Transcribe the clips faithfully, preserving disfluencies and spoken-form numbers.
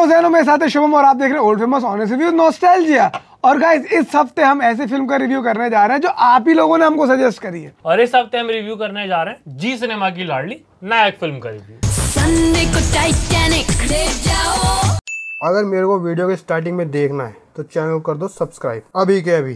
हुसैन, मेरे साथ है शुभम और आप देख रहे हैं old famous honest review nostalgia. और गाइस इस हफ्ते हम ऐसे फिल्म का रिव्यू करने जा रहे हैं जो आप ही लोगों ने हमको सजेस्ट करी है। और इस हफ्ते हम रिव्यू करने जा रहे हैं जी सिनेमा की लाडली नायक फिल्म का रिव्यू। अगर मेरे को वीडियो के स्टार्टिंग में देखना है तो चैनल को कर दो सब्सक्राइब अभी के अभी।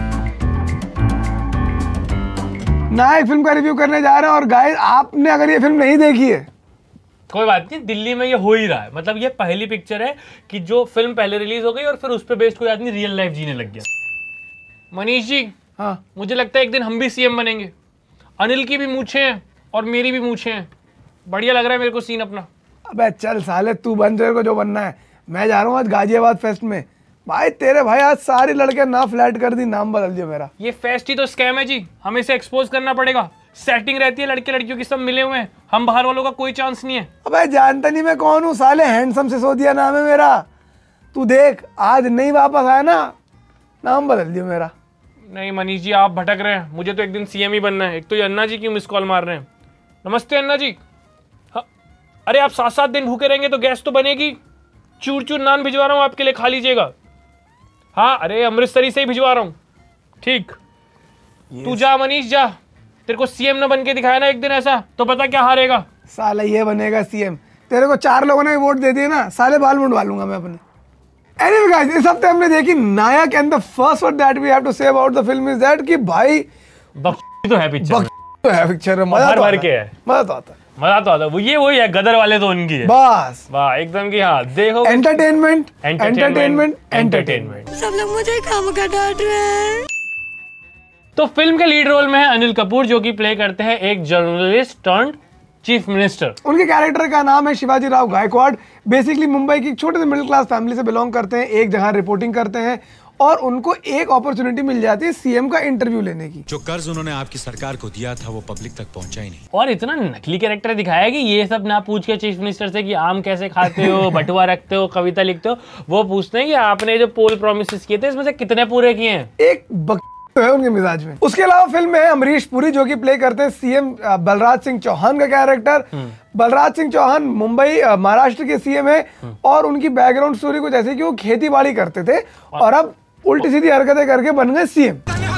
नायक फिल्म का रिव्यू करने जा रहे हैं और गाइस आपने अगर ये फिल्म नहीं देखी है कोई बात नहीं, दिल्ली में ये हो ही रहा है। मतलब ये पहली पिक्चर है कि जो फिल्म पहले रिलीज हो गई और फिर उस पर बेस्ड कोई आदमी रियल लाइफ जीने लग गया। मनीष जी, हाँ मुझे लगता है एक दिन हम भी सीएम बनेंगे। अनिल की भी मूछें हैं और मेरी भी मूछें हैं। बढ़िया लग रहा है मेरे को सीन अपना। अबे चल साले, तू बन तेरे को जो बनना है। मैं जा रहा हूँ आज गाजियाबाद फेस्ट में। भाई तेरे भाई आज सारी लड़के ना फ्लैट कर दी, नाम बदल दिया मेरा। ये फेस्ट ही तो स्कैम है जी, हमें इसे एक्सपोज करना पड़ेगा। सेटिंग रहती है, लड़के लड़कियों की सब मिले हुए हैं, हम बाहर वालों का कोई चांस नहीं है। अबे जानता नहीं मैं कौन हूँ साले, हैंडसम सिसोदिया नाम है मेरा। तू देख आज नहीं वापस आया ना, नाम बदल दिया मेरा। नहीं मनीष जी, आप भटक रहे हैं। मुझे तो एक दिन सीएम ही बनना है। एक तो ये अन्ना जी क्यों मिस कॉल मार रहे हैं। नमस्ते अन्ना जी। हाँ अरे आप सात सात दिन भूखे रहेंगे तो गैस तो बनेगी। चूर चूर नान भिजवा रहा हूँ आपके लिए, खा लीजिएगा। हाँ अरे अमृतसरी से ही भिजवा रहा हूँ। ठीक तू जा मनीष जा, तेरे को सीएम न बन के दिखाया ना एक दिन ऐसा, तो पता क्या हारेगा। साला ये बनेगा सीएम। तेरे को चार लोगों ने वोट दे दिए ना, साले बाल मुंडवा लूंगा मैं अपने। Anyway guys, इस हफ्ते हमने देखी Nayak and the first word that we have to say about the film is that कि भाई बकचोदी तो है पिक्चर में। तो है पिक्चर में, मजा तो आता है। मजा तो आता है। मजा तो आता है। वो ये वही है, गदर वाले तो उनकी है बस। वाह एकदम की। हाँ देखो, एंटरटेनमेंट एंटरटेनमेंट एंटरटेनमेंट। सब लोग मुझे खामखा डांट रहे हैं। तो फिल्म के लीड रोल में है अनिल कपूर, जो कि प्ले करते हैं एक जर्नलिस्ट टर्न्ड चीफ मिनिस्टर। उनके कैरेक्टर का नाम है शिवाजी राव गायकवाड़। बेसिकली मुंबई की छोटे से मिडिल क्लास फैमिली से बिलोंग करते हैं, एक जगह रिपोर्टिंग करते हैं और उनको एक अपॉर्चुनिटी मिल जाती है सीएम का इंटरव्यू लेने की। जो कर्ज उन्होंने आपकी सरकार को दिया था वो पब्लिक तक पहुंचा ही नहीं। और इतना नकली कैरेक्टर दिखाया कि ये सब ना पूछ के चीफ मिनिस्टर से कि आम कैसे खाते हो, बटुआ रखते हो, कविता लिखते हो, वो पूछते हैं कि आपने जो पोल प्रॉमिसेस किए थे इसमें से कितने पूरे किए हैं। एक बक तो है उनके मिजाज में। उसके अलावा फिल्म में है अमरीश पुरी, जो कि प्ले करते हैं सीएम बलराज सिंह चौहान का कैरेक्टर। बलराज सिंह चौहान मुंबई महाराष्ट्र के सीएम है और उनकी बैकग्राउंड स्टोरी कुछ ऐसी कि वो खेती बाड़ी करते थे और अब उल्टी सीधी हरकतें करके बन गए सीएम।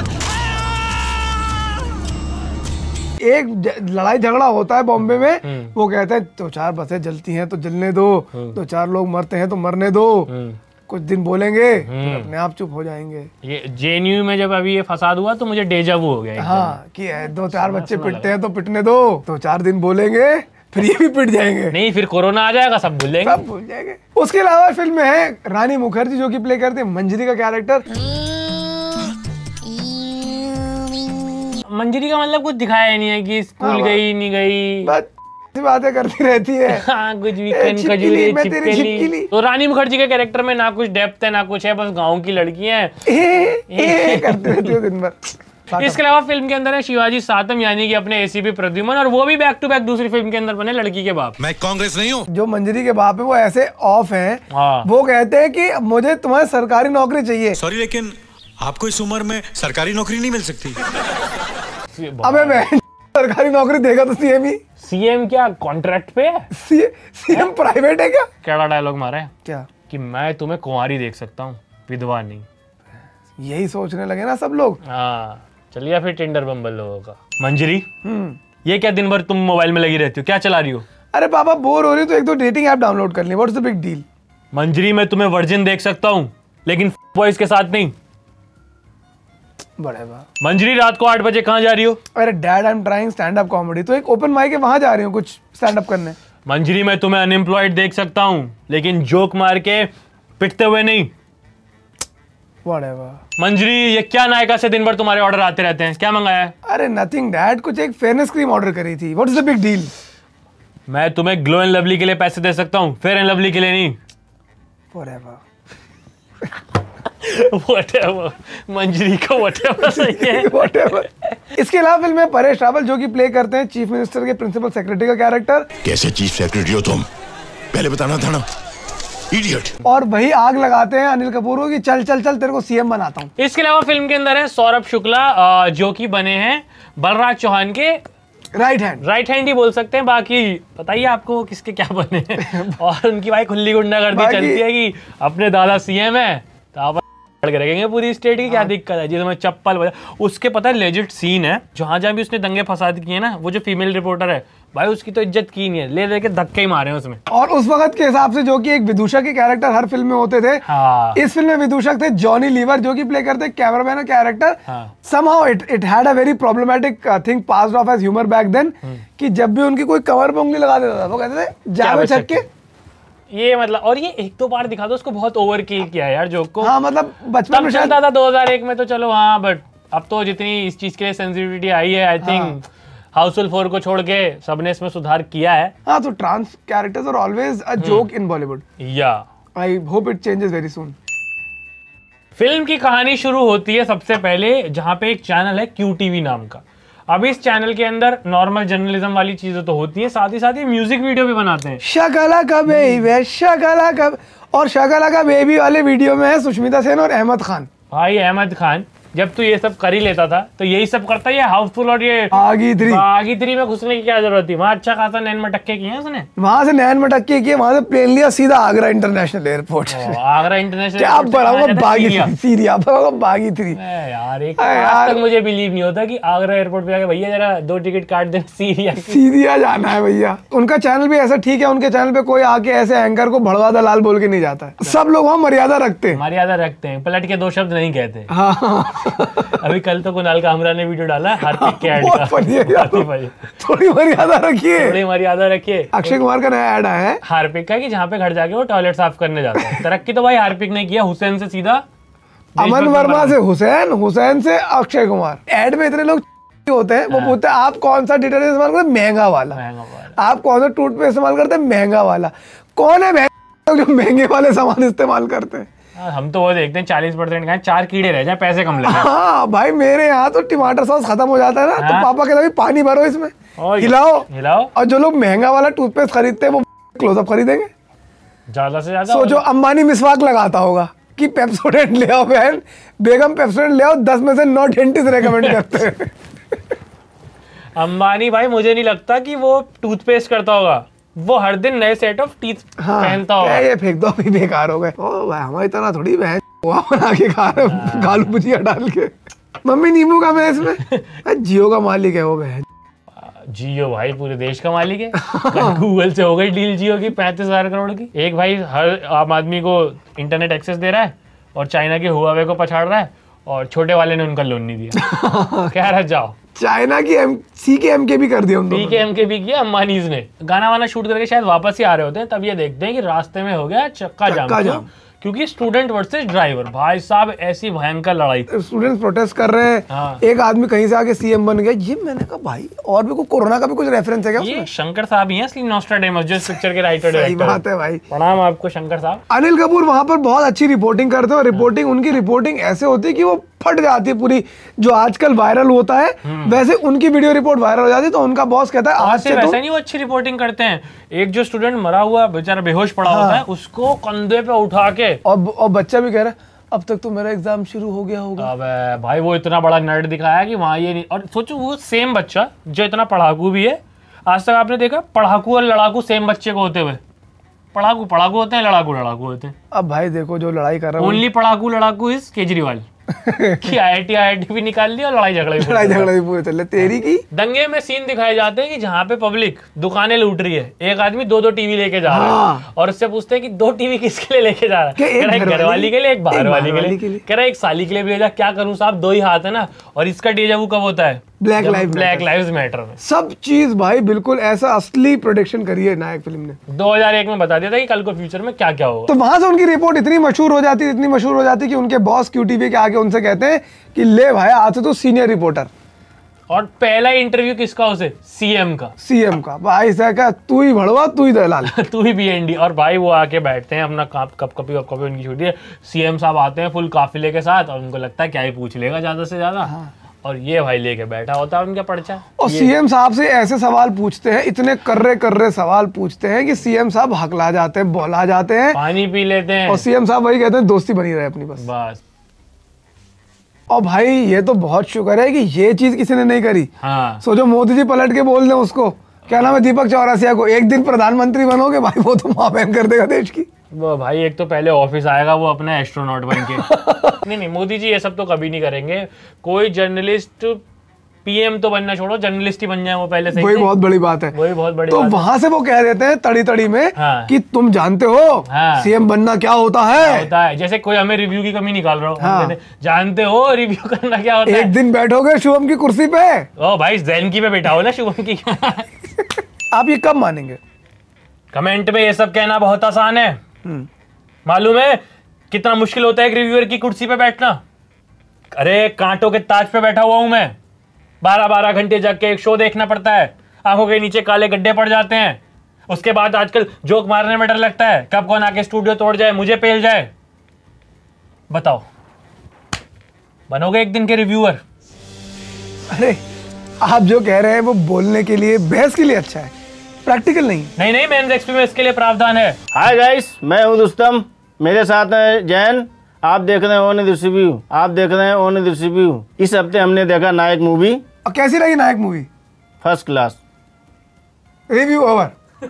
एक लड़ाई झगड़ा होता है बॉम्बे में, वो कहते हैं दो चार बसें जलती हैं तो जलने दो, दो चार लोग मरते हैं तो मरने दो, कुछ दिन बोलेंगे फिर अपने आप चुप हो जाएंगे। ये जेएनयू में जब अभी ये फसाद हुआ तो मुझे डेजा वू हो गया। हाँ कि है, दो चार बच्चे पिटते हैं तो पिटने दो, दो चार दिन बोलेंगे फिर ये भी पिट जाएंगे। नहीं फिर कोरोना आ जाएगा, सब भूल जाएंगे, सब भूल जाएंगे। उसके अलावा फिल्म में है रानी मुखर्जी, जो कि प्ले करते हैं मंजरी का कैरेक्टर। मंजरी का मतलब कुछ दिखाया ही नहीं है कि स्कूल गई नहीं गई, बस बातें करती रहती है। हाँ, कुछ वीकेंड खजूरी चिपकेली। तो रानी मुखर्जी के कैरेक्टर में ना कुछ डेप्थ है ना कुछ है, बस गांव की लड़की है करती रहती है दिन भर। इसके अलावा फिल्म के अंदर है शिवाजी सातम, यानी कि अपने एसीपी प्रद्युमन, और वो भी बैक टू बैक दूसरी फिल्म के अंदर बने लड़की के बाप। मैं कांग्रेस नहीं हूँ। जो मंजरी के बाप है वो ऐसे ऑफ हैं, वो कहते हैं कि मुझे तुम्हारी सरकारी नौकरी चाहिए। सॉरी लेकिन आपको इस उम्र में सरकारी नौकरी नहीं मिल सकती। अबे मैं सरकारी नौकरी देगा तो सीएम ही। सीएम क्या कॉन्ट्रैक्ट पे है? सीएम प्राइवेट है क्या? क्या डायलॉग मारा है क्या कि मैं तुम्हें कुंवारी देख सकता हूँ, विधवा नहीं। यही सोचने लगे ना सब लोग। हाँ चलिए फिर टिंडर बम्बल लोगों का। मंजरी ये क्या दिन भर तुम मोबाइल में लगी रहती हो, क्या चला रही हो? अरे पापा बोर हो रही हो तो एक दो डेटिंग ऐप डाउनलोड कर ली, what's the big deal. Manjari मैं तुम्हें वर्जिन देख सकता हूँ लेकिन बॉयज के साथ नहीं। बड़े बा मंजरी रात को आठ बजे कहाँ जा रही हो? अरे dad I am trying stand up comedy, तो एक ओपन माइक है वहां जा रही हूँ कुछ स्टैंड अप करने। मंजरी मैं तुम्हें अनएम्प्लॉयड देख सकता हूँ लेकिन जोक मार के पिटते हुए नहीं। बड़े बा मंजरी ये क्या नायका से दिन भर तुम्हारे ऑर्डर आते रहते हैं, क्या मंगाया है? अरे नथिंग डैड, कुछ एक फेयरनेस क्रीम ऑर्डर करी थी, what is the big deal. मैं तुम्हें ग्लो एंड लवली के लिए पैसे दे सकता हूँ, फेयर एंड लवली के लिए नहीं। बड़े बा Whatever. मंजरी का whatever सही है। Whatever. इसके अलावा फिल्म में परेश रावल, जो कि प्ले करते हैं चीफ मिनिस्टर के प्रिंसिपल सेक्रेटरी का कैरेक्टर। कैसे चीफ सेक्रेटरी हो तुम, पहले बताना था ना, इडियट। और वही आग लगाते हैं अनिल कपूर को कि चल चल चल तेरे को सीएम बनाता हूँ। इसके अलावा फिल्म के अंदर है सौरभ शुक्ला, जो कि बने हैं बलराज चौहान के राइट हैंड राइट हैंड ही बोल सकते हैं। बाकी बताइए आपको किसके क्या बने और उनकी भाई खुली गुंडागर्दी चलती है कि अपने दादा सीएम है तो आप के रखेंगे पूरी स्टेट की। क्या दिक्कत है जिसमें चप्पल बजा उसके पता है लेजिट सीन है जहां जहां भी उसने दंगे फसाद किए ना, वो जो फीमेल रिपोर्टर है भाई उसकी तो इज्जत की नहीं है, ले लेके धक्के ही मारे हैं उसमें। और उस वक्त के हिसाब से जो कि एक विदूषक के कैरेक्टर हर फिल्म में होते थे, हाँ। इस फिल्म में विदूषक थे जॉनी लीवर जो कि प्ले करते कैमरामैन कैरेक्टर। हाँ। Somehow it it had a very problematic thing passed off as humour back then कि जब भी उनकी कोई कमर पे उंगली लगा देता था वो कहते थे जावे छक्के। ये मतलब और ये एक दो बार दिखा दो उसको बहुत ओवर किल किया यार जोक को। हाँ मतलब बचपन में चलता था दो हज़ार एक में तो चलो हाँ, बट अब तो जितनी इस चीज के लिए सेंसिटिविटी आई है आई थिंक हाउसफुल फोर को छोड़ के सबने इसमें सुधार किया है। हाँ तो trans characters are always a joke in Bollywood. या I hope it changes very soon. Film की कहानी शुरू होती है सबसे पहले जहां पे एक चैनल है क्यू टीवी नाम का। अब इस चैनल के अंदर नॉर्मल जर्नलिज्म वाली चीजें तो होती है, साथ ही साथ ये म्यूजिक वीडियो भी बनाते हैं। शकला का बेबी शकला का, और शकला का बेबी वाले वीडियो में है सुष्मिता सेन और अहमद खान। भाई अहमद खान जब तू ये सब कर ही लेता था तो यही सब करता है, ये हाउसफुल और ये बागी थ्री बागी थ्री में घुसने की क्या जरूरत थी? वहाँ अच्छा खासा नैन मटक्के किए उसने, वहां से नैन मटक्के किए, वहां से प्लेन लिया सीधा Agra international airport. Agra international क्या बढ़ाऊंगा बागी सीरिया बढ़ाऊंगा बागी थ्री। यार एक आज तक मुझे बिलीव नहीं होता कि आगरा एयरपोर्ट पे आके भैया जरा दो टिकट काट देना, सीरिया सीरिया जाना है भैया। उनका चैनल भी ऐसा ठीक है, उनके चैनल पे कोई आके ऐसे एंकर को भड़वा दलाल बोल के नहीं जाता है। सब लोग वहाँ मर्यादा रखते हैं, मर्यादा रखते हैं, पलट के दो शब्द नहीं कहते। हाँ अभी कल तो कुणाल कामरा ने वीडियो डाला हार्पिक के ऐड का, थोड़ी मर्यादा रखिए, थोड़ी मर्यादा रखिए। अक्षय कुमार का नया ऐड आया है हार्पिक का कि जहाँ पे घर जाके वो टॉयलेट साफ करने जाता है। तरक्की तो भाई हार्पिक ने किया, हुसैन से सीधा अमन वर्मा से हुसैन, हुसैन से अक्षय कुमार। ऐड में इतने लोग होते हैं, वो पूछते हैं आप कौन सा डिटर्जेंट इस्तेमाल करते हैं? महंगा वाला। आप कौन सा टूथपेस्ट इस्तेमाल करते हैं? महंगा वाला। कौन है लोग जो महंगे वाले सामान इस्तेमाल करते हैं? हम तो वो देखते हैं चालीस परसेंट का चार कीड़े रह जाए पैसे कम लगे। हाँ भाई मेरे यहाँ तो टमाटर सॉस खत्म हो जाता है ना, हाँ? तो पापा कहते हैं पानी भरो इसमें, हिलाओ हिलाओ। और जो लोग महंगा वाला टूथपेस्ट खरीदते हैं वो क्लोजअप खरीदेंगे ज्यादा से ज्यादा। सोचो अंबानी मिसवाक लगाता होगा कि पेप्सोडेंट ले आओ बहन, बेगम पेप्सोडेंट ले आओ, दस में से नौ डेंटिस्ट रेकमेंड करते हैं। अंबानी भाई मुझे नहीं लगता कि वो टूथपेस्ट करता होगा, वो हर दिन नए सेट ऑफ टीथ हाँ, पहनता होगा। ये फेंक दो अभी बेकार हो गए। ओ भाई हमारी तरह थोड़ी बहन पोहा बना के खा रहे गालू भुजिया डाल के। मम्मी नींबू का मैं इसमें जियो का मालिक है वो बहन। जियो भाई पूरे देश का मालिक है। गूगल से हो गई डील जियो की पैंतीस हजार करोड़ की। एक भाई हर आम आदमी को इंटरनेट एक्सेस दे रहा है और चाइना के हुआवे को पछाड़ रहा है और छोटे वाले ने उनका लोन नहीं दिया। कह रहा जाओ चाइना की एम सी के एम के भी कर दिया, सी के एम के भी किया अंबानीज ने। गाना वाना शूट करके शायद वापस ही आ रहे होते हैं, तब ये देखते हैं कि रास्ते में हो गया चक्का जाम, जाम। क्योंकि स्टूडेंट वर्सेस ड्राइवर, भाई साहब ऐसी भयंकर लड़ाई, स्टूडेंट्स प्रोटेस्ट कर रहे हैं। हाँ। एक आदमी कहीं से आके सीएम बन गया। ये मैंने कहा भाई और भी कोई कोरोना का भी कुछ रेफरेंस है क्या? ये शंकर साहब ही हैं असली नॉस्ट्राडेमस जो इस पिक्चर के राइटर डायरेक्टर। सही बात है भाई, प्रणाम आपको शंकर साहब। अनिल कपूर वहां पर बहुत अच्छी रिपोर्टिंग करते हैं और रिपोर्टिंग उनकी रिपोर्टिंग ऐसे होती है कि वो फट जाती है पूरी। जो आजकल वायरल होता है वैसे उनकी वीडियो रिपोर्ट वायरल हो जाती है, तो उनका बॉस कहता है आज से वैसे नहीं वो अच्छी रिपोर्टिंग करते हैं। एक जो स्टूडेंट मरा हुआ बेचारा बेहोश पड़ा हाँ। होता है उसको कंधे पे उठा के, और, और बच्चा भी कह रहा है अब तक तो मेरा एग्जाम शुरू हो गया होगा। अबे भाई वो इतना बड़ा नर्ड दिखाया कि वहाँ ये नहीं। और सोचो वो सेम बच्चा जो इतना पढ़ाकू भी है, आज तक आपने देखा पढ़ाकू और लड़ाकू सेम बच्चे को होते हुए? पढ़ाकू पढ़ाकू होते हैं, लड़ाकू लड़ाकू होते हैं। अब भाई देखो जो लड़ाई कर रहा है ओनली पढ़ाकू लड़ाकू इज केजरीवाल। कि आई I T I I T भी निकाल ली और लड़ाई झगड़ा भी लड़ाई झगड़ा भी पूरे चल तेरी की। दंगे में सीन दिखाए जाते हैं कि जहाँ पे पब्लिक दुकानें लूट रही है, एक आदमी दो दो टीवी लेके जा रहा है और उससे पूछते हैं कि दो टीवी किसके लिए लेके जा रहा है? एक घर वाली के लिए, एक बाहर वाली के लिए। कह रहा है एक साली के लिए भी ले जा। क्या करूं साहब, दो ही हाथ है ना। और इसका डेजा वू कब होता है? Black live black lives matter में। सब चीज भाई बिल्कुल ऐसा असली प्रोडिक्शन करी है नायक फिल्म ने। दो हज़ार एक में बता दिया था कि कल को फ्यूचर में क्या क्या होगा। तो वहां से उनकी रिपोर्ट इतनी मशहूर हो जाती है, इतनी मशहूर हो जाती है कि उनके बॉस क्यूटीवी के आके उनसे कहते हैं कि ले भाई आज से तो सीनियर रिपोर्टर। और पहला इंटरव्यू किसका? उसे सीएम का। सीएम का भाई साहब, तू ही भड़वा तू ही दलाल तू ही बीएनडी। और भाई वो आके बैठते हैं अपना कप कप कपी कप कपी उनकी छुट्टी है। सीएम साहब आते हैं फुल काफिले के साथ और उनको लगता है क्या ही पूछ लेगा ज्यादा से ज्यादा। हाँ। और ये भाई लेके बैठा होता है उनका पर्चा। और सीएम साहब से ऐसे सवाल पूछते हैं, इतने कर्रे कर्रे सवाल पूछते हैं कि सीएम साहब हकला जाते हैं, बोला जाते हैं, पानी पी लेते हैं। और सीएम साहब वही कहते हैं दोस्ती बनी रहे अपनी बस। बस और भाई ये तो बहुत शुक्र है कि ये चीज किसी ने नहीं करी। हाँ। सोचो मोदी जी पलट के बोल दें उसको, क्या नाम है, दीपक चौरसिया को, एक दिन प्रधानमंत्री बनोगे भाई, वो तो माँ बहन कर देगा देश की। वो भाई एक तो पहले ऑफिस आएगा वो अपना एस्ट्रोनॉट बन के। नहीं नहीं, मोदी जी ये सब तो कभी नहीं करेंगे। कोई जर्नलिस्ट पीएम तो बनना छोड़ो, जर्नलिस्ट ही बन जाए वो पहले से। वही बहुत बड़ी बात है। वही बहुत बड़ी तो बात वहां से वो कह देते हैं तड़ी तड़ी में हाँ। कि तुम जानते हो हाँ। सीएम बनना क्या होता है। होता है जैसे कोई हमें रिव्यू की कमी निकाल रहा हो। हाँ। हम कहते हैं, जानते हो रिव्यू करना क्या होता है। एक दिन बैठोगे शुभम की कुर्सी पे। ओ भाई जैन की पे बैठा हो ना शुभम की। आप ये कब मानेंगे? कमेंट में ये सब कहना बहुत आसान है। मालूम है कितना मुश्किल होता है एक रिव्यूअर की कुर्सी पे बैठना। अरे कांटों के ताज पे बैठा हुआ हूं मैं, बारह बारह घंटे जग के एक शो देखना पड़ता है, आंखों के नीचे काले गड्ढे पड़ जाते हैं। उसके बाद आजकल जोक मारने में डर लगता है, कब कौन आके स्टूडियो तोड़ जाए, मुझे पेल जाए। बताओ बनोगे एक दिन के रिव्यूअर? अरे आप जो कह रहे हैं वो बोलने के लिए, बहस के लिए अच्छा है, प्रैक्टिकल नहीं। नहीं नहीं, मेंस एक्सपी में इसके लिए प्रावधान है। हाय गाइस, मैं हूं दोस्तम, मेरे साथ है जैन। आप देख रहे हैं ओन द रिव्यू, आप देख रहे हैं ओन द रिव्यू। इस हफ्ते हमने देखा नायक मूवी। और कैसी रही Nayak movie? First class. Review over.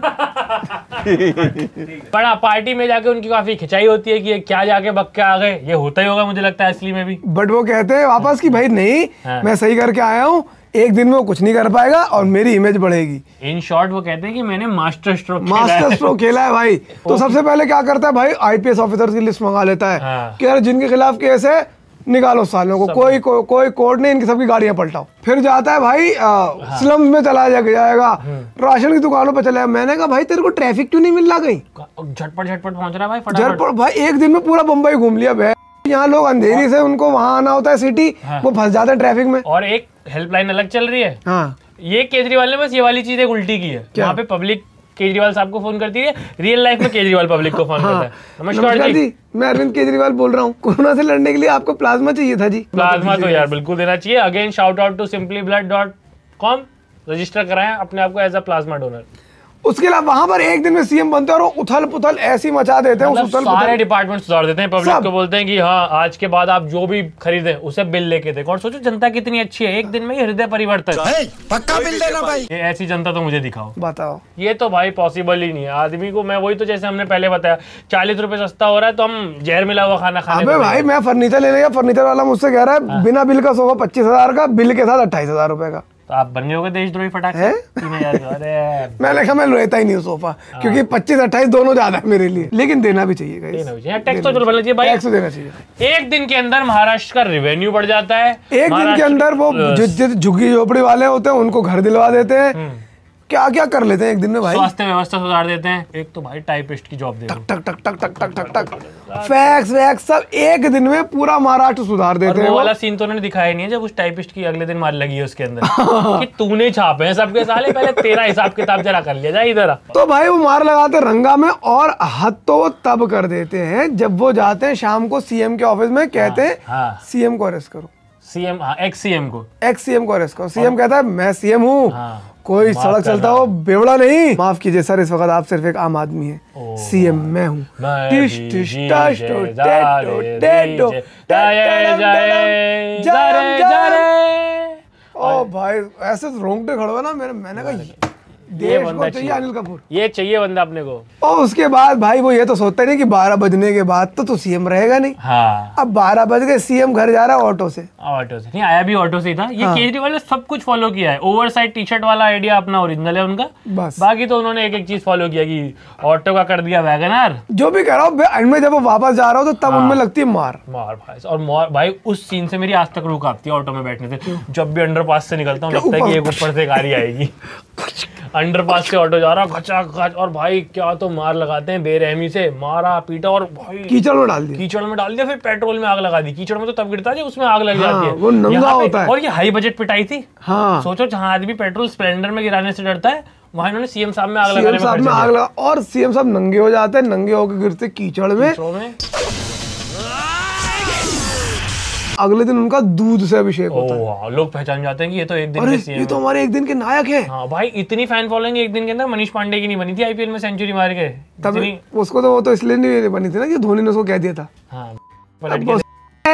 बड़ा पार्टी में जाके उनकी काफी खिंचाई होती है कि ये क्या जाके बक के आ गए। ये होता ही होगा मुझे लगता है असली में भी। बट वो कहते हैं वापस कि भाई नहीं, हाँ। मैं सही करके आया हूँ, एक दिन में वो कुछ नहीं कर पाएगा और मेरी इमेज बढ़ेगी। इन शॉर्ट वो कहते हैं कि मैंने मास्टर स्ट्रोक मास्टर स्ट्रोक खेला है भाई। तो सबसे पहले क्या करता है भाई, आईपीएस ऑफिसर्स की लिस्ट मंगा लेता है हाँ। कि यार जिनके खिलाफ केस है निकालो सालों को, कोई को, कोई कोर्ट नहीं, इनकी सबकी गाड़ियां पलटाओ। फिर जाता है भाई हाँ। स्लम्स में चला जा जाएगा, राशन की दुकानों पे चला। मैंने कहा भाई तेरे को ट्रैफिक क्यों नहीं मिल रहा कहीं? झटपट झटपट पहुंच रहा है भाई, फटाफट। झटपट भाई, एक दिन में पूरा बम्बई घूम लिया भाई। यहाँ लोग अंधेरी से उनको वहां आना होता है सिटी, हाँ। वो फंस जाते हैं ट्रैफिक में। और एक हेल्पलाइन अलग चल रही है। हाँ। ये केजरीवाल ने बस ये वाली चीज एक उल्टी की है। वहाँ पे पब्लिक केजरीवाल साहब को फोन करती है, रियल लाइफ में केजरीवाल पब्लिक को फोन करता है। नमस्कार जी।, जी मैं अरविंद केजरीवाल बोल रहा हूँ। कोरोना से लड़ने के लिए आपको प्लाज्मा चाहिए था जी। प्लाज्मा तो यार बिल्कुल देना चाहिए। Again shout out to simply blood dot com, register कराएं अपने आप को एज अ प्लाज्मा डोनर। उसके अलावा वहां पर एक दिन में सीएम बनते हैं और उथल पुथल ऐसी मचा देते हैं, मतलब उस उथल सारे डिपार्टमेंट सुधार देते हैं। पब्लिक को बोलते हैं कि हाँ आज के बाद आप जो भी खरीदें उसे बिल लेके दें। और सोचो जनता कितनी अच्छी है, एक दिन में ही हृदय परिवर्तन। पक्का बिल देना भाई। ये ऐसी जनता तो मुझे दिखाओ। बताओ, ये तो भाई पॉसिबल ही नहीं है। आदमी को मैं वही तो जैसे हमने पहले बताया, चालीस रुपए सस्ता हो रहा है तो हम जहर मिला हुआ खाना खाने। अबे भाई मैं फर्नीचर लेने गया, फर्नीचर वाला मुझसे कह रहा है बिना बिल का सोफा पच्चीस हजार का, बिल के साथ अट्ठाईस हजार रुपए का। तो आप बन गए होगे देशद्रोही फटाक से तीन हजार का। अरे मैंने कहा मैं लेता ही नहीं हूँ सोफा, क्योंकि पच्चीस अट्ठाईस दोनों ज्यादा है मेरे लिए, लेकिन देना भी चाहिए गाइस। देना भी चाहिए, टैक्स तो चलो बनना चाहिए भाई, टैक्स तो देना चाहिए। एक दिन के अंदर महाराष्ट्र का रेवेन्यू बढ़ जाता है। एक दिन के अंदर वो जो झुग्गी झोपड़ी वाले होते हैं उनको घर दिलवा देते हैं, क्या क्या कर लेते हैं एक दिन में भाई। स्वास्थ्य व्यवस्था सुधार देते हैं। एक तो भाई टाइपिस्ट की जॉब दे दो, टक टक टक टक टक टक टक फैक्स वैक्स सब एक दिन में पूरा महाराष्ट्र सुधार देते हैं। वो वाला सीन तो उन्होंने दिखाया नहीं है जब उस टाइपिस्ट की अगले दिन मार लगी है उसके अंदर कि तूने छापे हैं सबके साले, पहले तेरा हिसाब किताब जरा कर लिया जाए इधर। तो भाई वो मार लगाते रंगा में, और हद तो वो तब कर देते हैं जब वो जाते हैं शाम को सीएम के ऑफिस में, कहते हैं सीएम को अरेस्ट करो। सीएम एक्स सीएम को एक्स सीएम को अरेस्ट करो। सीएम कहता है मैं सीएम हूँ, हाँ, कोई सड़क चलता हो बेवड़ा नहीं। माफ कीजिए सर, इस वक्त आप सिर्फ एक आम आदमी हैं, सीएम मैं हूँ। टिश टिश टश टो टेटो टेटो ओ भाई ऐसे रोंगटे खड़े हो ना मेरे। मैंने कहा देश को चाहिए अनिल कपूर, ये चाहिए बंदा अपने को। और उसके बाद भाई वो ये तो सोचते नहीं कि बारह बजने के बाद तो तो सीएम रहेगा नहीं। हाँ। अब बारह बज गए, सीएम घर जा रहा है ऑटो से। ऑटो से नहीं आया, भी ऑटो से ही था। ये हाँ। केजरीवाल ने सब कुछ फॉलो किया है। ओवर साइड टी शर्ट वाला आइडिया अपना ओरिजिनल है उनका, बस बाकी तो उन्होंने एक एक चीज फॉलो किया कि ऑटो का कर दिया वैगनआर। जो भी कह रहा हूँ एंड में जब वो वापस जा रहा हो तो तब हाँ। उनमें लगती है मार मार भाई। और मार भाई उस सीन से मेरी आज तक रुक आती है ऑटो में बैठने से। जब भी अंडरपास से निकलता हूँ लगता है कि एक ऊपर से गाड़ी आएगी। अंडरपास से ऑटो जा रहा खचा खच, और भाई क्या तो मार लगाते हैं बेरहमी से, मारा पीटा और भाई कीचड़ में डाल दिया। कीचड़ में डाल दिया, फिर पेट्रोल में आग लगा दी। कीचड़ में तो तब गिरता है जब उसमें आग लग हाँ, जाती है, वो नंगा होता है। और ये हाई बजट पिटाई थी। हाँ। सोचो जहाँ आदमी पेट्रोल स्प्लेंडर में गिराने से डरता है, वहाँ इन्होंने सीएम साहब में आग लगाने में आग लगा, और सीएम साहब नंगे हो जाते हैं, नंगे होकर गिरते कीचड़ में। अगले दिन उनका दूध से अभिषेक होता है। लोग पहचान जाते हैं कि ये तो एक दिन के सीएम, ये तो हमारे एक दिन के नायक है। हाँ भाई, इतनी फैन फॉलोइंग एक दिन के अंदर मनीष पांडे की नहीं बनी थी आईपीएल में सेंचुरी मार के। तब उसको तो वो तो इसलिए नहीं बनी थी ना कि धोनी ने उसको कह दिया था। हाँ,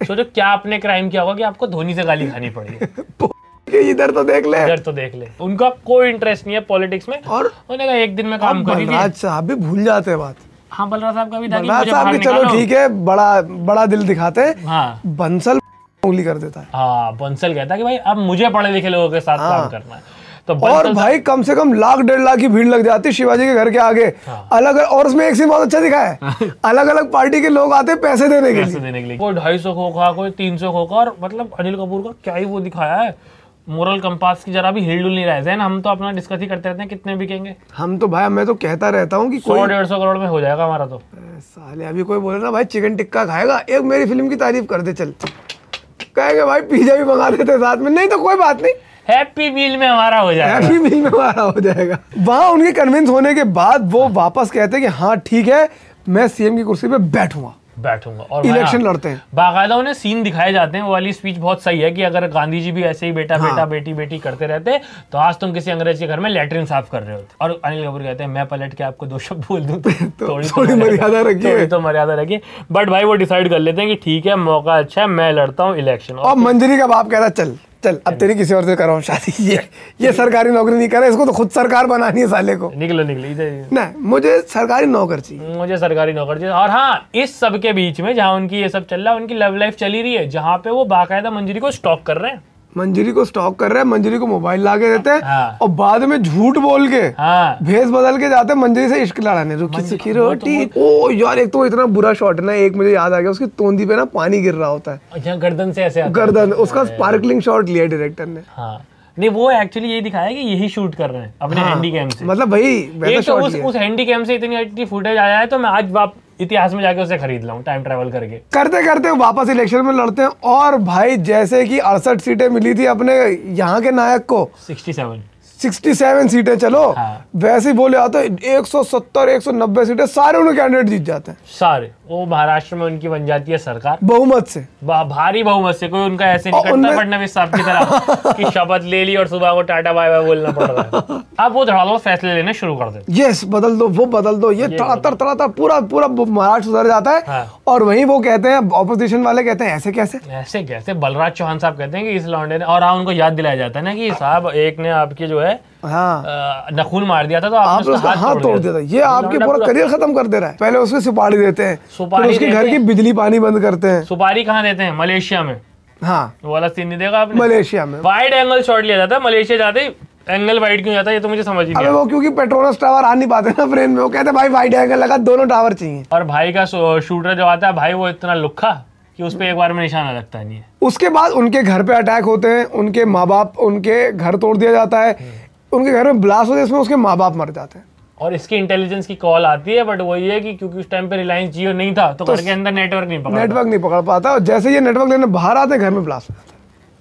सोचो क्या आपने क्राइम किया होगा कि आपको धोनी से गाली खानी पड़ी है। कि इधर तो देख ले, इधर तो देख ले। उनका कोई इंटरेस्ट नहीं है पॉलिटिक्स में, और उन्होंने कहा एक दिन में काम कर दिया। बलराज साहब भी भूल जाते हैं बात। हाँ, बलराज साहब का भी था कि बलराज मुझे साहब बाहर की चलो निकालो। ठीक है, बड़ा बड़ा दिल दिखाते हैं। हाँ, बंसल उंगली कर देता है। हाँ, बंसल कहता है कि भाई अब मुझे पढ़े लिखे लोगों के साथ काम करना है। तो और भाई कम से कम लाख डेढ़ लाख की भीड़ लग जाती है शिवाजी के घर के आगे। हाँ। अलग, और उसमें एक सीन बहुत अच्छा दिखा है, अलग अलग पार्टी के लोग आते हैं पैसे देने के पैसे लिए। देने के लिए कोई ढाई सौ खोखा, कोई तीन सौ खोखा, और मतलब अनिल कपूर का क्या ही वो दिखाया है, मोरल कंपास की जरा भी हिल डुल नहीं रहा है। हम तो अपना डिस्कस ही करते रहते हैं कितने बिकेंगे। हम तो भाई, मैं तो कहता रहता हूँ कि सौ डेढ़ सौ करोड़ में हो जाएगा हमारा तो। साले अभी कोई बोले ना भाई चिकन टिक्का खाएगा, एक मेरी फिल्म की तारीफ कर दे, चल कहेंगे भाई पिज्जा भी मंगा देते साथ में, नहीं तो कोई बात नहीं, हैप्पी मील में हमारा हो जाएगा। हैप्पी मील में हमारा हो जाएगा। वहां उनके कन्विंस होने के बाद वो वापस कहते हैं कि हाँ ठीक है, मैं सीएम की कुर्सी पे बैठूंगा बैठूंगा और इलेक्शन लड़ते हैं। बाकायदा उन्हें सीन दिखाए जाते हैं। वो वाली स्पीच बहुत सही है कि अगर गांधी जी भी ऐसे ही बेटा हाँ। बेटा बेटी बेटी करते रहते तो आज तुम किसी अंग्रेज के घर में लैट्रिन साफ कर रहे होते। और अनिल कपूर कहते हैं मैं पलट के आपको दो शब्द बोल दूं तो थोड़ी थोड़ी मर्यादा रखिए, थोड़ी तो मर्यादा रखिए। बट भाई वो डिसाइड कर लेते हैं कि ठीक है मौका अच्छा है, मैं लड़ता हूँ इलेक्शन। और मंजरी का बाप कहता चल चल अब तेरी किसी और से कराऊं शादी, ये ये सरकारी नौकरी नहीं करे, इसको तो खुद सरकार बनानी है साले को। निकलो निकलो इधर, नहीं मुझे सरकारी नौकर चाहिए, मुझे सरकारी नौकर चाहिए। और हाँ, इस सब के बीच में जहाँ उनकी ये सब चल रहा है, उनकी लव लाइफ चली रही है, जहाँ पे वो बाकायदा मंजरी को स्टॉक कर रहे हैं। मंजरी को स्टॉक कर रहे हैं, मंजरी को मोबाइल ला के देते हैं। हाँ। और बाद में झूठ बोल के हाँ, भेस बदल के जाते हैं मंजरी से इश्क लड़ाने, रुकी सुखी रोटी। ओ यार एक तो इतना बुरा शॉट है ना, एक मुझे याद आ गया, उसकी तोंदी पे ना पानी गिर रहा होता है, जहाँ गर्दन से ऐसे आता है। गर्दन, उसका स्पार्कलिंग शॉट लिया डायरेक्टर ने। हाँ, नहीं वो एक्चुअली यही दिखाया है कि यही शूट कर रहे हैं अपने हाँ, हैंडी कैम से। मतलब भाई वैसा एक तो शॉट उस, लिया। उस हैंडी कैम से इतनी अच्छी फुटेज आया है तो मैं आज वाप इतिहास में जाके उसे खरीद लाऊं टाइम ट्रैवल करके। करते करते वो वापस इलेक्शन में लड़ते हैं। और भाई जैसे कि अड़सठ सीटें मिली थी अपने यहाँ के नायक को, सड़सठ सड़सठ सीटें, चलो हाँ। वैसे ही बोले आते एक सौ सत्तर एक सौ नब्बे सीटें सारे उन्हें कैंडिडेट जीत जाते हैं सारे। वो महाराष्ट्र में उनकी बन जाती है सरकार बहुमत से, बा, भारी बहुमत से। कोई उनका ऐसे नहीं करता उनमें- फडणवीस साहब की तरह कि शपथ ले ली और सुबह को टाटा बाय बाय बोलना पड़ रहा है। अब वो धड़ाधड़ फैसले लेने शुरू कर देते। यस बदल दो वो बदल दो, ये तड़ातर तड़ातर पूरा पूरा महाराष्ट्र सुधर जाता है। हाँ। और वहीं वो कहते हैं, ऑपोजिशन वाले कहते हैं ऐसे कैसे, ऐसे कैसे? बलराज चौहान साहब कहते हैं कि इस लौंडे ने, और हाँ उनको याद दिलाया जाता है ना कि साहब एक ने आपकी जो है हाँ अ, नखून मार दिया था तो आप आपने उसका हाथ तोड़ देता, ये आपके पूरा करियर खत्म कर दे रहा है। पहले उसको सुपारी देते हैं, सुपारी फिर उसके घर देते की हैं। बिजली पानी बंद करते हैं। सुपारी कहाँ देते हैं? मलेशिया में। हाँ वो वाला सीन नहीं देखा आपने? मलेशिया में वाइड एंगल शॉट लिया जाता है मलेशिया जाते ही। एंगल वाइड क्यों जाता है ये तो मुझे समझ ही नहीं अबे आया। वो क्योंकि पेट्रोनस टावर आ नहीं पाते ना फ्रेम में, वो कहते हैं भाई वाइड एंगल लगा, दोनों टावर चाहिए। और भाई का शूटर जो आता है भाई वो इतना लुक्खा कि उस पे एक बार में निशाना लगता नहीं है। उसके बाद उनके घर पे अटैक होते हैं, उनके माँ बाप, उनके घर तोड़ दिया जाता है, उनके घर में ब्लास्ट होते हैं, इसमें उसके माँ बाप मर जाते हैं। और इसकी इंटेलिजेंस की कॉल आती है, बट वही है कि क्योंकि उस टाइम पे रिलायंस जियो नहीं था तो घर के अंदर नेटवर्क नहीं पकड़ा। नेटवर्क नहीं पकड़ पाता, और जैसे ये नेटवर्क लेने बाहर आते हैं घर में ब्लास्ट हो जाता है।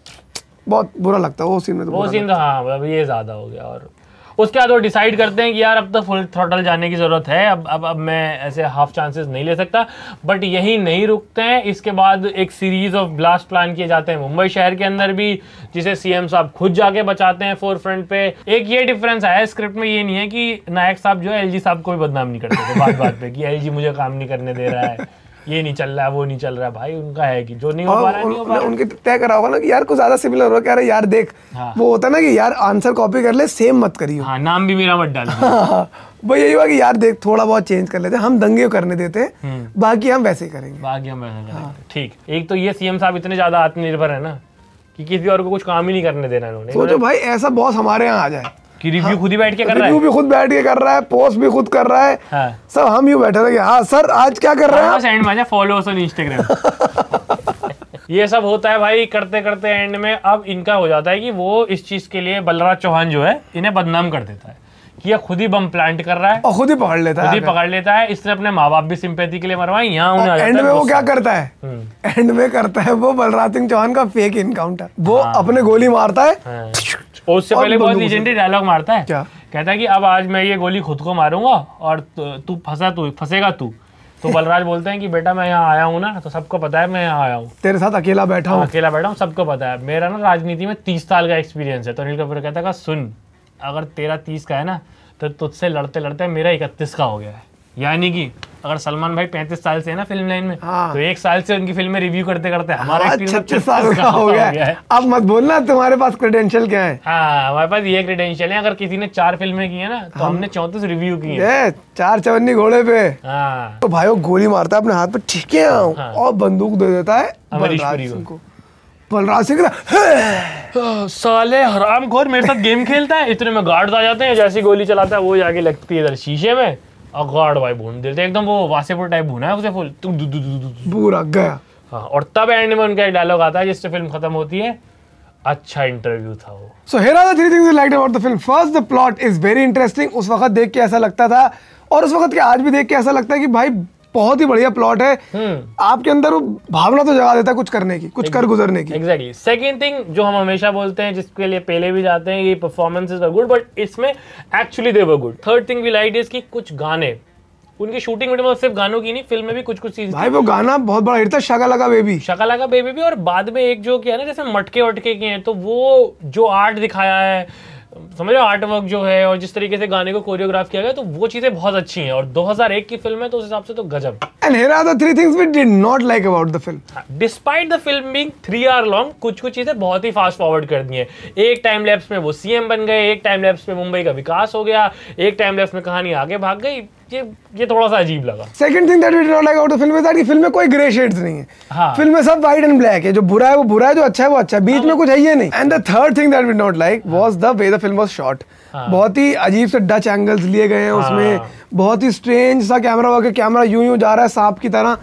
बहुत बुरा लगता है वो सीन में तो वो बुरा सीन तो हाँ मतलब ये ज्यादा हो गया। और उसके बाद वो डिसाइड करते हैं कि यार अब तो फुल थ्रॉटल जाने की जरूरत है, अब अब अब मैं ऐसे हाफ चांसेस नहीं ले सकता। बट यही नहीं रुकते हैं, इसके बाद एक सीरीज ऑफ ब्लास्ट प्लान किए जाते हैं मुंबई शहर के अंदर भी, जिसे सीएम साहब खुद जाके बचाते हैं फोर फ्रंट पे। एक ये डिफरेंस आया स्क्रिप्ट में, ये नहीं है कि नायक साहब जो है एलजी साहब को भी बदनाम नहीं करते थे बात बात पे कि एलजी मुझे काम नहीं करने दे रहा है, ये नहीं चल रहा है, वो नहीं चल रहा है। भाई उनका है कि जो नहीं हो पा रहा है नहीं हो पा रहा है। उनके तय करा होगा ना कि यार कुछ ज्यादा सिमिलर हो, कह रहे यार देख हाँ। वो होता है ना कि यार आंसर कॉपी कर ले, सेम मत करियो। हाँ, नाम भी मेरा मत डाल। वो यही हुआ कि यार देख थोड़ा बहुत चेंज कर लेते हैं, हम दंगे करने देते हैं, बाकी हम वैसे ही करेंगे। बाकी हम वैसे करेंगे। ठीक, एक तो ये सीएम साहब इतने ज्यादा आत्मनिर्भर है ना कि किसी और को कुछ काम ही नहीं करने देना इन्होंने। सोचो भाई ऐसा बॉस हमारे यहाँ आ जाए कि रिव्यू खुद ही बैठ के कर रहा रिव्यू है। भी खुद बैठ के कर रहा है, पोस्ट भी खुद कर रहा है, हाँ। सब हम यूं बैठे थे कि हाँ सर आज क्या कर रहे हैं आप? एंड में फॉलोअर्स ऑन इंस्टाग्राम। ये सब होता है भाई, करते करते एंड में अब इनका हो जाता है कि वो इस चीज के लिए बलराज चौहान जो है इन्हें बदनाम कर देता है कि ये खुद ही बम प्लांट कर रहा है, और खुद ही पकड़ लेता खुद ही है। पकड़ लेता है। इसने अपने माँ बाप भी सिंपैथी के लिए मरवाई, यहाँ उन्हें आ जाता एंड है में वो गुस्सा। क्या करता है, एंड में करता है वो बलराज सिंह चौहान का फेक इनकाउंटर। वो अपने गोली मारता है, हाँ। और उससे पहले बहुत लीजेंडरी डायलॉग मारता है, क्या कहता है कि अब आज मैं ये गोली खुद को मारूंगा और तू फंसा तू फंसेगा तू। तो बलराज बोलते हैं कि बेटा मैं यहाँ आया हूँ ना, तो सबको पता है मैं यहाँ आया हूँ, तेरे साथ अकेला बैठा हूँ। अकेला बैठा हूँ, सबको पता है। मेरा ना राजनीति में तीस साल का एक्सपीरियंस है। तो अनिल कपूर कहता है सुन, अगर तेरा तीस का है ना तो तुझसे लड़ते लड़ते मेरा इकतीस का हो गया है। यानी कि अगर सलमान भाई पैंतीस साल से है ना फिल्म लाइन में, हाँ। तो एक साल से उनकी फिल्में रिव्यू करते करते हमारा हाँ, experience छत्तीस साल का हो गया है। अब मत बोलना तुम्हारे पास क्रेडेंशियल क्या है। हाँ, हमारे पास ये क्रेडेंशियल है, अगर किसी ने चार फिल्में की है ना तो हमने चौंतीस रिव्यू की है। ये चार चवन्नी घोड़े पे हाँ, तो भाई वो गोली मारता है अपने हाथ पे, ठीक है, हाँ। और बंदूक दे देता है अमरीश बलराज पुरी को। सिंह को। बलराज सिंह का साले हरामखोर मेरे साथ गेम खेलता है, इतने में गार्ड्स आ जाते हैं, जैसी गोली चलाता है वो जाके लगती है इधर शीशे में और गार्ड भाई भून देते हैं एकदम, वो वासेपुर टाइप भूना है उसे फुल तुम दु, दु, दु, दु, दु। पूरा गया। हाँ, और तब एंड में उनका एक डायलॉग आता है जिससे फिल्म खत्म होती है, अच्छा इंटरव्यू था वो। So here are the three things we liked about the film. First, the plot is very interesting. उस वक्त देख के ऐसा लगता था, और उस वक्त के आज भी देख के ऐसा लगता है कि भाई बहुत ही बढ़िया प्लॉट है। आपके अंदर वो भावना तो जगा देता है कुछ करने की, कुछ कर गुजरने की। एग्जैक्टली। सेकंड थिंग जो हम हमेशा बोलते हैं, जिसके लिए पहले भी जाते हैं, ये परफॉर्मेंसेस वर गुड, बट इसमें actually they were good. Third thing we like is कि कुछ गाने, उनकी शूटिंग वीडियो में सिर्फ गानों की नहीं, फिल्म में भी कुछ कुछ चीज भाई वो गाना बहुत बड़ा हिट था, shaka laka baby. Shaka laka baby भी, और बाद में एक जो किया ना जैसे मटके वटके के हैं, तो वो जो आर्ट दिखाया है, समझ रहे हो, आर्ट वर्क जो है और जिस तरीके से गाने को कोरियोग्राफ किया गया, तो वो चीजें बहुत अच्छी हैं, और दो हज़ार एक की फिल्म है तो उस हिसाब से तो गजब। And here are the three things we did not like about the film. Despite the film being three hour long, कुछ कुछ चीजें बहुत ही फास्ट फॉरवर्ड कर दी हैं। एक टाइम लैप्स में वो सीएम बन गए, एक टाइम लैप्स में मुंबई का विकास हो गया, एक टाइम लैप्स में कहानी आगे भाग गई। ये ये थोड़ा सा अजीब लगा। Second thing that we did not like about the film is that कि फिल्म में कोई ग्रे शेड्स नहीं है। हाँ। फिल्म में सब व्हाइट एंड ब्लैक है, जो बुरा है वो बुरा है, जो अच्छा है वो अच्छा है, बीच में कुछ है ये नहीं। And the third thing that we not like was the way the film was shot. बहुत ही अजीब से डच एंगल्स लिए गए हैं उसमें, बहुत ही स्ट्रेंज सा कैमरा वर्क है, कैमरा यूं यूं जा रहा है सांप की तरह।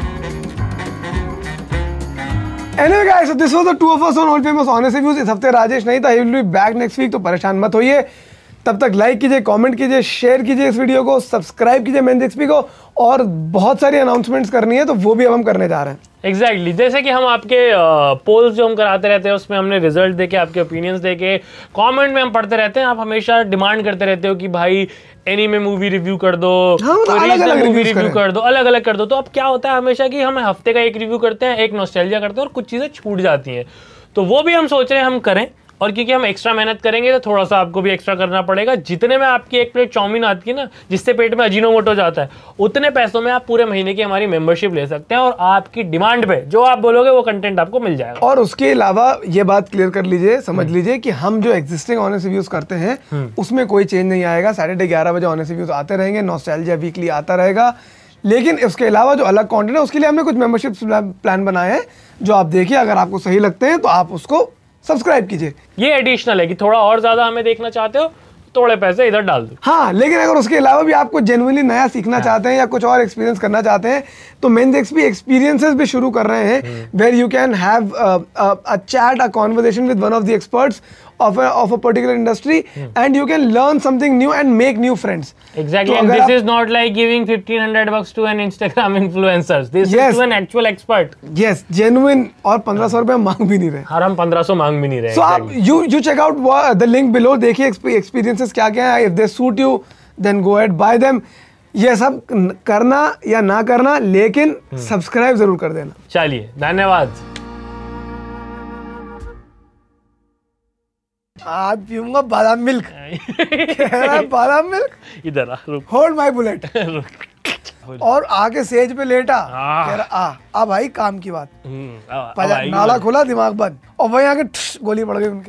Anyway guys, so this was the two of us on Old Famous Honest Reviews। इस हफ्ते राजेश नहीं था, he will be back next week, तो परेशान मत होइए। तब तक लाइक कीजिए, कमेंट कीजिए, शेयर कीजिए इस वीडियो को, सब्सक्राइब कीजिए मेन एक्सपी को, और बहुत सारी अनाउंसमेंट्स करनी है तो वो भी अब हम करने जा रहे हैं। Exactly exactly. जैसे कि हम आपके पोल्स जो हम कराते रहते हैं उसमें हमने रिजल्ट देके, आपके ओपिनियंस देके, कमेंट में हम पढ़ते रहते हैं। आप हमेशा डिमांड करते रहते हो कि भाई एनीमे मूवी रिव्यू कर दो, हाँ, मतलब अलग-अलग मूवी reviews रिव्यू करें। कर दो, अलग अलग कर दो। तो अब क्या होता है हमेशा कि हम हफ्ते का एक रिव्यू करते हैं, एक नॉस्टैल्जिया करते हैं, और कुछ चीज़ें छूट जाती हैं, तो वो भी हम सोच रहे हैं हम करें। और क्योंकि हम एक्स्ट्रा मेहनत करेंगे तो थोड़ा सा आपको भी एक्स्ट्रा करना पड़ेगा। जितने में आपकी एक प्लेट चाउमीन आती है ना, जिससे पेट में अजीनोमोटो जाता है, उतने पैसों में आप पूरे महीने की हमारी मेंबरशिप ले सकते हैं, और आपकी डिमांड पे जो आप बोलोगे वो कंटेंट आपको मिल जाएगा। और उसके अलावा ये बात क्लियर कर लीजिए, समझ लीजिए कि हम जो एग्जिस्टिंग ऑनेस्ट रिव्यूज करते हैं उसमें कोई चेंज नहीं आएगा। सैटरडे ग्यारह बजे ऑनेस्ट रिव्यूज आते रहेंगे, नॉस्टैल्जिया वीकली आता रहेगा, लेकिन उसके अलावा जो अलग कंटेंट है उसके लिए हमने कुछ मेंबरशिप प्लान बनाए हैं, जो आप देखिए, अगर आपको सही लगते हैं तो आप उसको सब्सक्राइब कीजिए। ये एडिशनल है कि थोड़ा और ज्यादा हमें देखना चाहते हो, थोड़े पैसे इधर डाल दो। हाँ, लेकिन अगर उसके अलावा भी आपको जेन्युइनली नया सीखना चाहते हैं या कुछ और एक्सपीरियंस करना चाहते हैं, तो मेंस एक्सपी एक्सपीरियंसेस भी शुरू कर रहे हैं, where you can have a chat, a conversation with one of the experts of a of a particular industry, and you can learn something new and make new friends. Exactly, and this is not like giving fifteen hundred bucks to an Instagram influencer. This is to an actual expert. Yes, genuine, और पंद्रह सौ रुपए मांग भी नहीं रहे। और हम पंद्रह सौ मांग भी नहीं रहे। So आप you you check out the link below, देखिए experiences क्या क्या है। If they suit you, then go ahead buy them. ये सब करना या ना करना, लेकिन सब्सक्राइब जरूर कर देना। चलिए, धन्यवाद। आज पीऊंगा बादाम मिल्क। कह रहा है बादाम मिल्क। इधर आ, रुक। Hold my bullet. और आके सेज पे लेटा, कह रहा आ आ भाई काम की बात। नाला खुला, दिमाग बंद, और वहीं आके गोली पड़ गई उनके।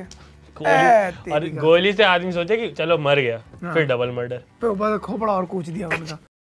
गोली, और गोली से आदमी सोचे कि चलो मर गया, फिर डबल मर्डर, फिर ऊपर खोपड़ा और कूच दिया उनका।